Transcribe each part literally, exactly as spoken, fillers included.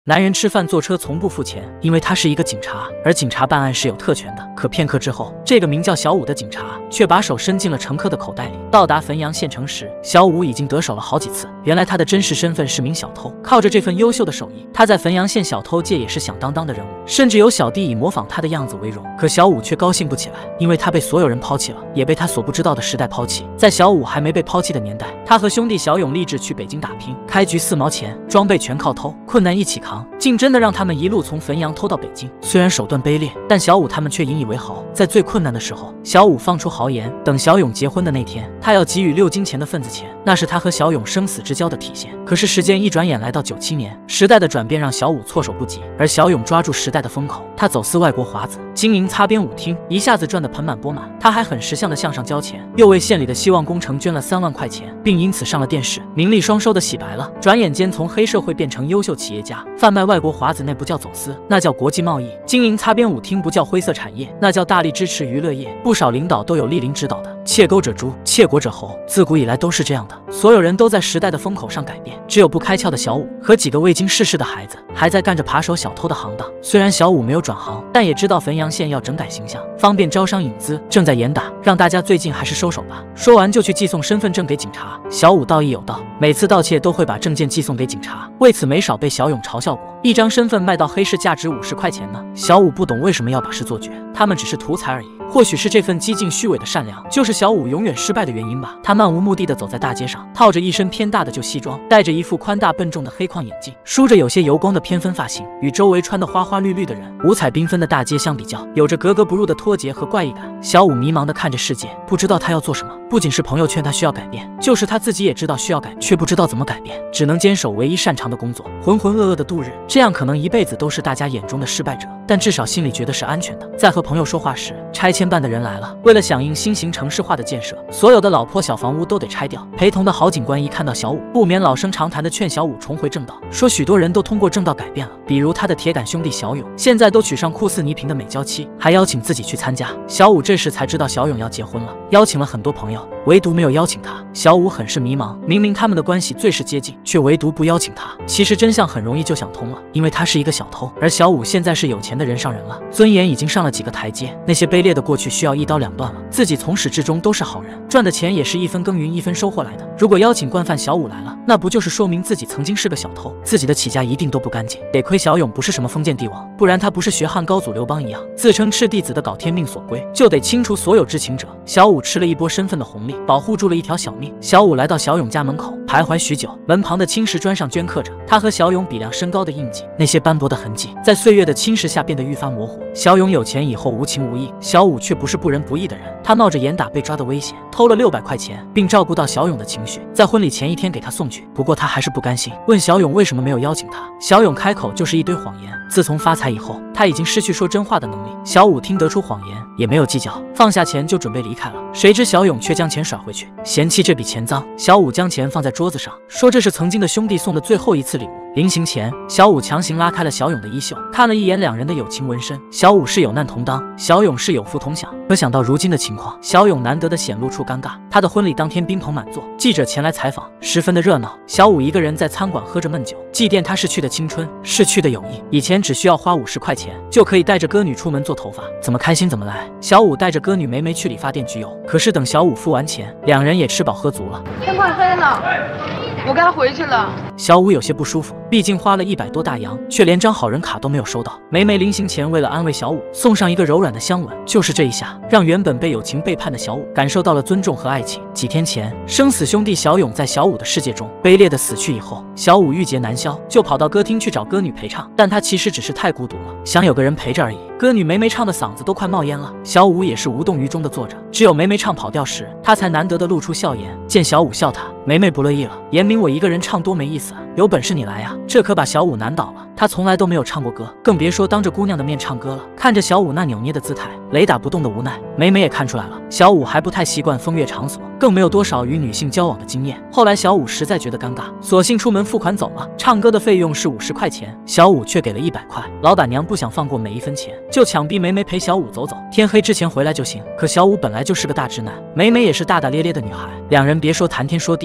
男人吃饭坐车从不付钱，因为他是一个警察，而警察办案是有特权的。可片刻之后，这个名叫小武的警察却把手伸进了乘客的口袋里。到达汾阳县城时，小武已经得手了好几次。原来他的真实身份是名小偷，靠着这份优秀的手艺，他在汾阳县小偷界也是响当当的人物，甚至有小弟以模仿他的样子为荣。可小武却高兴不起来，因为他被所有人抛弃了，也被他所不知道的时代抛弃。在小武还没被抛弃的年代，他和兄弟小勇立志去北京打拼，开局四毛钱，装备全靠偷，困难一起扛，竟真的让他们一路从汾阳偷到北京。虽然手段卑劣，但小武他们却引以为豪。在最困难的时候，小武放出豪言，等小勇结婚的那天，他要给予六金钱的份子钱，那是他和小勇生死之交的体现。可是时间一转眼来到九七年，时代的转变让小武措手不及，而小勇抓住时代的风口，他走私外国华子，经营擦边舞厅，一下子赚得盆满钵满。他还很识相的向上交钱，又为县里的希望工程捐了三万块钱，并因此上了电视，名利双收的洗白了。转眼间从黑社会变成优秀企业家，贩卖外国华子那不叫走私，那叫国际贸易；经营擦边舞厅不叫灰色产业，那叫大力支持娱乐业。不少领导都有莅临指导的。窃钩者诛，窃国者侯，自古以来都是这样的。所有人都在时代的风口上改变，只有不开窍的小武和几个未经世事的孩子还在干着扒手小偷的行当。虽然小武没有转行，但也知道汾阳县要整改形象，方便招商引资，正在严打，让大家最近还是收手吧。说完就去寄送身份证给警察。小武道义有道，每次盗窃都会把证件寄送给警察，为此没少被小勇嘲笑过。一张身份卖到黑市价值五十块钱呢。小武不懂为什么要把事做绝，他们只是图财而已。或许是这份激进虚伪的善良，就是小武永远失败的原因吧。他漫无目的的走在大街上，套着一身偏大的旧西装，戴着一副宽大笨重的黑框眼镜，梳着有些油光的偏分发型，与周围穿的花花绿绿的人、五彩缤纷的大街相比较，有着格格不入的脱节和怪异感。小武迷茫的看着世界，不知道他要做什么。不仅是朋友劝他需要改变，就是他自己也知道需要改，却不知道怎么改变，只能坚守唯一擅长的工作，浑浑噩噩的度日。这样可能一辈子都是大家眼中的失败者，但至少心里觉得是安全的。在和朋友说话时，拆迁办的人来了，为了响应新型城市化的建设，所有的老破小房屋都得拆掉。陪同的好警官一看到小武，不免老生常谈的劝小武重回正道，说许多人都通过正道改变了，比如他的铁杆兄弟小勇，现在都娶上酷似倪萍的美娇妻，还邀请自己去参加。小武这时才知道小勇要结婚了，邀请了很多朋友，唯独没有邀请他。小武很是迷茫，明明他们的关系最是接近，却唯独不邀请他。其实真相很容易就想通了，因为他是一个小偷，而小武现在是有钱的人上人了，尊严已经上了几个台阶，那些卑劣的过去需要一刀两断了。自己从始至终都是好人，赚的钱也是一分耕耘一分收获来的。如果邀请惯犯小武来了，那不就是说明自己曾经是个小偷，自己的起家一定都不干净。得亏小勇不是什么封建帝王，不然他不是学汉高祖刘邦一样，自称赤弟子的搞天命所归，就得清除所有知情者。小武吃了一波身份的红利，保护住了一条小命。小武来到小勇家门口，徘徊许久，门旁的青石砖上镌刻着他和小勇比量身高的印记，那些斑驳的痕迹在岁月的侵蚀下变得愈发模糊。小勇有钱以后无情无义，小武却不是不仁不义的人，他冒着严打被抓的危险，偷了六百块钱，并照顾到小勇的情绪，在婚礼前一天给他送去。不过他还是不甘心，问小勇为什么没有邀请他。小勇开口就是一堆谎言，自从发财以后，他已经失去说真话的能力。小武听得出谎言，也没有计较，放下钱就准备离开了。谁知小勇却将钱甩回去，嫌弃这笔钱脏。小武将钱放在桌子上，说这是曾经的兄弟送的最后一次礼物。临行前，小武强行拉开了小勇的衣袖，看了一眼两人的友情纹身。小武是有难同当，小勇是有福同享。可想到如今的情况，小勇难得的显露出尴尬。他的婚礼当天宾朋满座，记者前来采访，十分的热闹。小武一个人在餐馆喝着闷酒，祭奠他逝去的青春，逝去的友谊。以前只需要花五十块钱，就可以带着歌女出门做头发，怎么开心怎么来。小武带着歌女梅梅去理发店焗油，可是等小武付完钱，两人也吃饱喝足了。 天快黑了，我该回去了。 小武有些不舒服，毕竟花了一百多大洋，却连张好人卡都没有收到。梅梅临行前为了安慰小武，送上一个柔软的香吻，就是这一下，让原本被友情背叛的小武感受到了尊重和爱情。几天前，生死兄弟小勇在小武的世界中卑劣的死去以后，小武郁结难消，就跑到歌厅去找歌女陪唱，但他其实只是太孤独了，想有个人陪着而已。歌女梅梅唱的嗓子都快冒烟了，小武也是无动于衷的坐着，只有梅梅唱跑调时，他才难得的露出笑颜。见小武笑他，梅梅不乐意了，言明我一个人唱多没意思啊，有本事你来啊！这可把小武难倒了，他从来都没有唱过歌，更别说当着姑娘的面唱歌了。看着小武那扭捏的姿态，雷打不动的无奈，梅梅也看出来了，小武还不太习惯风月场所，更没有多少与女性交往的经验。后来小武实在觉得尴尬，索性出门付款走了。唱歌的费用是五十块钱，小武却给了一百块。老板娘不想放过每一分钱，就强逼梅梅陪小武走走，天黑之前回来就行。可小武本来就是个大直男，梅梅也是大大咧咧的女孩，两人别说谈天说地，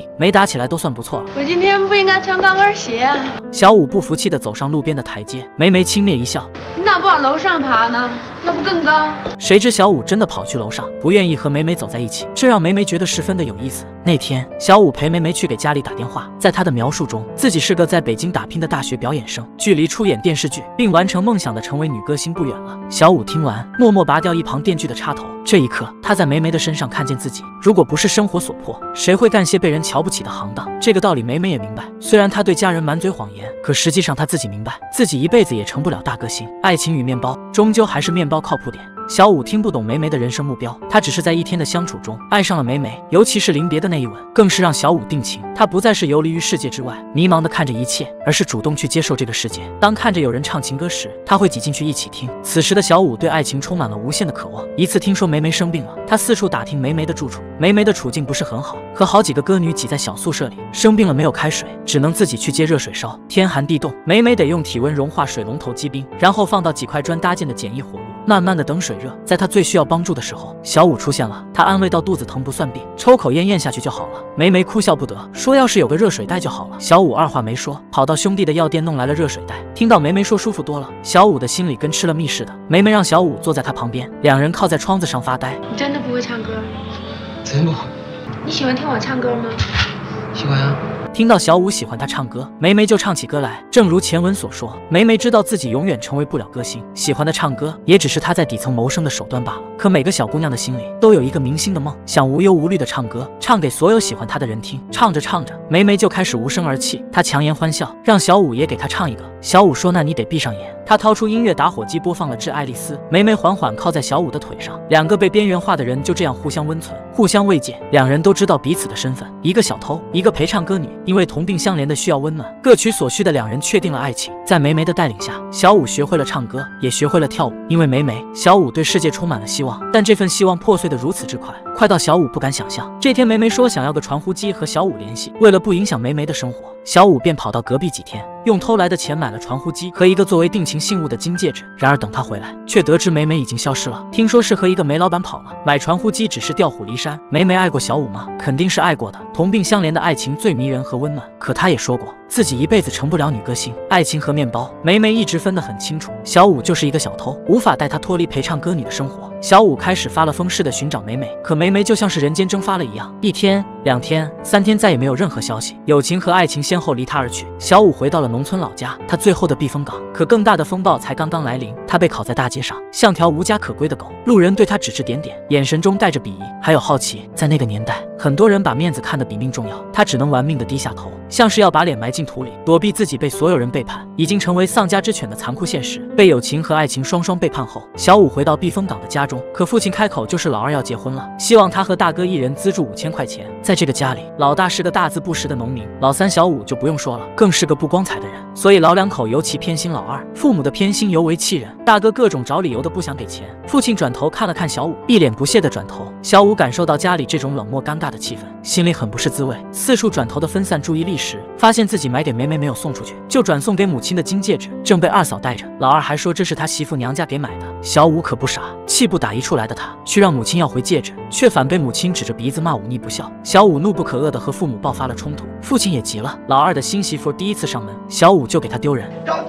力，没打起来都算不错了。 我今天不应该穿高跟鞋啊。 小五不服气地走上路边的台阶，梅梅轻蔑一笑：“ 你咋不往楼上爬呢？那不更高？” 谁知小五真的跑去楼上，不愿意和梅梅走在一起，这让梅梅觉得十分的有意思。那天，小五陪梅梅去给家里打电话，在他的描述中，自己是个在北京打拼的大学表演生，距离出演电视剧并完成梦想的成为女歌星不远了。小五听完，默默拔掉一旁电锯的插头。这一刻，他在梅梅的身上看见自己。如果不是生活所迫，谁会干些被人瞧不起的行当？这个道理梅梅也明白。虽然她对家人满嘴谎言，可实际上她自己明白，自己一辈子也成不了大歌星。爱情与面包，终究还是面包靠谱点。小五听不懂梅梅的人生目标，他只是在一天的相处中爱上了梅梅，尤其是临别的那一吻，更是让小五定情。他不再是游离于世界之外，迷茫地看着一切，而是主动去接受这个世界。当看着有人唱情歌时，他会挤进去一起听。此时的小五对爱情充满了无限的渴望。一次听说梅梅生病了，他四处打听梅梅的住处。梅梅的处境不是很好，和好几个歌女挤在小宿舍里，生病了没有开水，只能自己去接热水烧。天寒地冻，梅梅得用体温融化水龙头积冰，然后放到几块砖搭建的简易火炉，慢慢的等水热。在他最需要帮助的时候，小五出现了。他安慰到肚子疼不算病，抽口烟咽下去就好了。梅梅哭笑不得，说要是有个热水袋就好了。小五二话没说，跑到兄弟的药店弄来了热水袋。听到梅梅说舒服多了，小五的心里跟吃了蜜似的。梅梅让小五坐在她旁边，两人靠在窗子上发呆。 你真的不会唱歌？ 真不会。 你喜欢听我唱歌吗？ 喜欢啊。 听到小五喜欢她唱歌，梅梅就唱起歌来。正如前文所说，梅梅知道自己永远成为不了歌星，喜欢的唱歌也只是她在底层谋生的手段罢了。可每个小姑娘的心里都有一个明星的梦，想无忧无虑的唱歌，唱给所有喜欢她的人听。唱着唱着，梅梅就开始无声而泣，她强颜欢笑，让小五也给她唱一个。小五说：“那你得闭上眼。”他掏出音乐打火机播放了《致爱丽丝》，梅梅缓缓靠在小五的腿上，两个被边缘化的人就这样互相温存，互相慰藉。两人都知道彼此的身份，一个小偷，一个陪唱歌女，因为同病相怜的需要温暖，各取所需的两人确定了爱情。在梅梅的带领下，小五学会了唱歌，也学会了跳舞。因为梅梅，小五对世界充满了希望，但这份希望破碎得如此之快，快到小五不敢想象。这天，梅梅说想要个传呼机和小五联系，为了不影响梅梅的生活，小五便跑到隔壁几天，用偷来的钱买了传呼机和一个作为定情信物的金戒指。然而等他回来，却得知梅梅已经消失了。听说是和一个煤老板跑了。买传呼机只是调虎离山。梅梅爱过小五吗？肯定是爱过的。同病相怜的爱情最迷人和温暖。可她也说过，自己一辈子成不了女歌星。爱情和面包，梅梅一直分得很清楚。小五就是一个小偷，无法带她脱离陪唱歌女的生活。小五开始发了疯似的寻找梅梅，可梅梅就像是人间蒸发了一样，一天、两天、三天，再也没有任何消息。友情和爱情先后离他而去。小五回到了农村老家，他最后的避风港。可更大的风暴才刚刚来临，他被烤在大街上，像条无家可归的狗。路人对他指指点点，眼神中带着鄙夷，还有好奇。在那个年代，很多人把面子看得比命重要，他只能玩命的低下头，像是要把脸埋进土里，躲避自己被所有人背叛，已经成为丧家之犬的残酷现实。被友情和爱情双双背叛后，小五回到避风港的家中，可父亲开口就是老二要结婚了，希望他和大哥一人资助五千块钱。在这个家里，老大是个大字不识的农民，老三小五就不用说了，更是个不光彩的人，所以老两口尤其偏心老二。父母的偏心尤为气人，大哥各种找理由的不想给钱。父亲转头看了看小五，一脸不屑的转头。小五感受到家里这种冷漠尴尬的气氛，心里很不是滋味，四处转头的分散注意力时，发现自己买给梅梅没有送出去，就转送给母亲的金戒指正被二嫂戴着。老二还说这是他媳妇娘家给买的。小五可不傻，气不打一处来的他去让母亲要回戒指，却反被母亲指着鼻子骂忤逆不孝。小五怒不可遏的和父母爆发了冲突，父亲也急了。老二的新媳妇第一次上门，小五就给他丢人。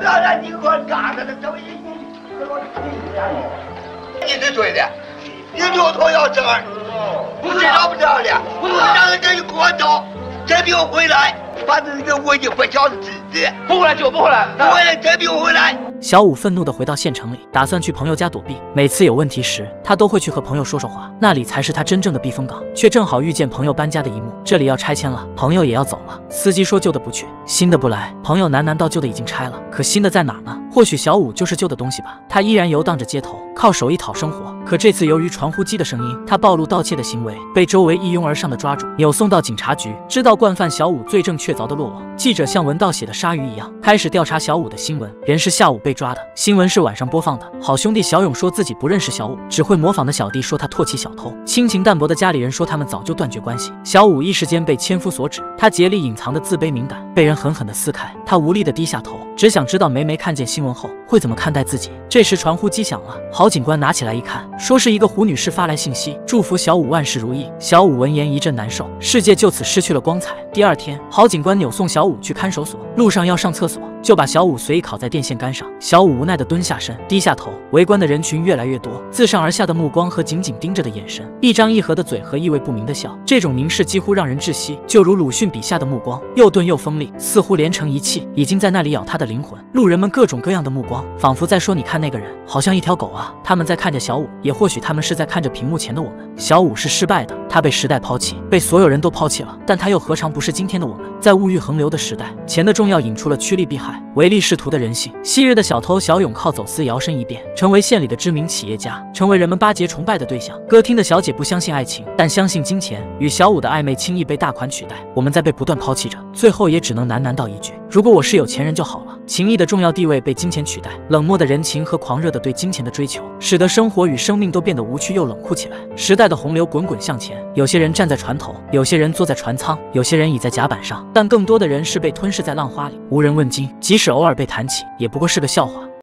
你是对的，你牛头要正儿，不知道不知道的，我让人家给我走，这别回来，把这个我一回饺子吃的，不回来就不回来，不回来这别回来。 小五愤怒地回到县城里，打算去朋友家躲避。每次有问题时，他都会去和朋友说说话，那里才是他真正的避风港。却正好遇见朋友搬家的一幕，这里要拆迁了，朋友也要走了。司机说旧的不去，新的不来。朋友喃喃道旧的已经拆了，可新的在哪儿呢？或许小五就是旧的东西吧。他依然游荡着街头，靠手艺讨生活。可这次由于传呼机的声音，他暴露盗窃的行为，被周围一拥而上的抓住，扭送到警察局。知道惯犯小五罪证确凿的落网，记者像闻到血的鲨鱼一样，开始调查小五的新闻。人是下午被抓的，新闻是晚上播放的。好兄弟小勇说自己不认识小五，只会模仿的小弟说他唾弃小偷。亲情淡薄的家里人说他们早就断绝关系。小五一时间被千夫所指，他竭力隐藏的自卑敏感被人狠狠的撕开，他无力的低下头。 只想知道梅梅看见新闻后会怎么看待自己。这时传呼机响了，郝警官拿起来一看，说是一个胡女士发来信息，祝福小五万事如意。小五闻言一阵难受，世界就此失去了光彩。第二天，郝警官扭送小五去看守所，路上要上厕所，就把小五随意铐在电线杆上。小五无奈地蹲下身，低下头，围观的人群越来越多，自上而下的目光和紧紧盯着的眼神，一张一合的嘴和意味不明的笑，这种凝视几乎让人窒息，就如鲁迅笔下的目光，又钝又锋利，似乎连成一气，已经在那里咬他的灵魂。路人们各种各样的目光，仿佛在说：“你看那个人，好像一条狗啊。”他们在看着小五，也或许他们是在看着屏幕前的我们。小五是失败的，他被时代抛弃，被所有人都抛弃了，但他又何尝不是今天的我们？在物欲横流的时代，钱的重要引出了趋利避害、唯利是图的人性。昔日的小偷小勇靠走私摇身一变，成为县里的知名企业家，成为人们巴结崇拜的对象。歌厅的小姐不相信爱情，但相信金钱，与小五的暧昧轻易被大款取代。我们在被不断抛弃着，最后也只能喃喃道一句：如果我是有钱人就好了。情谊的重要地位被金钱取代，冷漠的人情和狂热的对金钱的追求，使得生活与生命都变得无趣又冷酷起来。时代的洪流滚滚向前，有些人站在船头，有些人坐在船舱，有些人倚在甲板上，但更多的人是被吞噬在浪花里，无人问津，即使偶尔被谈起，也不过是个笑话。